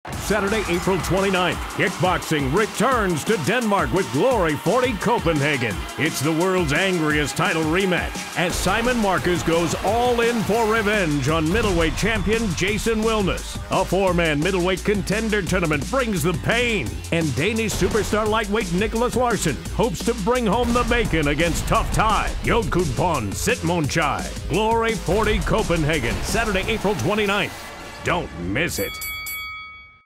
Saturday, April 29th, kickboxing returns to Denmark with Glory 40 Copenhagen. It's the world's angriest title rematch as Simon Marcus goes all in for revenge on middleweight champion Jason Wilness. A four-man middleweight contender tournament brings the pain, and Danish superstar lightweight Nicholas Larson hopes to bring home the bacon against tough Thai Yodkutpon Sitmonchai. Glory 40 Copenhagen, Saturday, April 29th. Don't miss it.